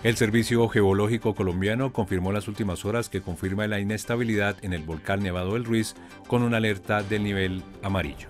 El Servicio Geológico Colombiano confirmó en las últimas horas que confirma la inestabilidad en el volcán Nevado del Ruiz con una alerta del nivel amarillo.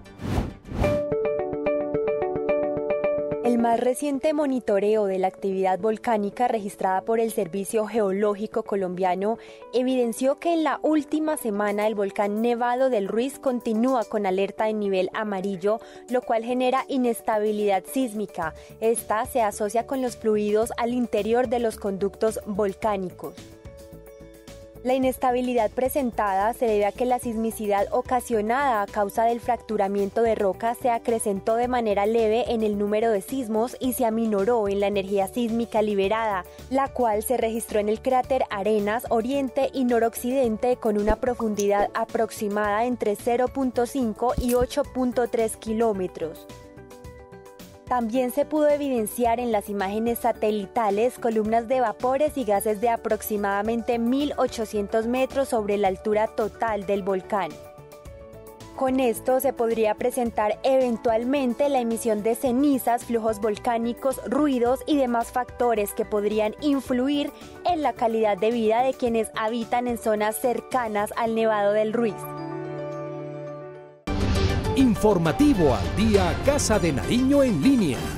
El más reciente monitoreo de la actividad volcánica registrada por el Servicio Geológico Colombiano evidenció que en la última semana el volcán Nevado del Ruiz continúa con alerta en nivel amarillo, lo cual genera inestabilidad sísmica. Esta se asocia con los fluidos al interior de los conductos volcánicos. La inestabilidad presentada se debe a que la sismicidad ocasionada a causa del fracturamiento de roca se acrecentó de manera leve en el número de sismos y se aminoró en la energía sísmica liberada, la cual se registró en el cráter Arenas oriente y noroccidente con una profundidad aproximada entre 0.5 y 8.3 kilómetros. También se pudo evidenciar en las imágenes satelitales columnas de vapores y gases de aproximadamente 1.800 metros sobre la altura total del volcán. Con esto se podría presentar eventualmente la emisión de cenizas, flujos volcánicos, ruidos y demás factores que podrían influir en la calidad de vida de quienes habitan en zonas cercanas al Nevado del Ruiz. Informativo al día Casa de Nariño en línea.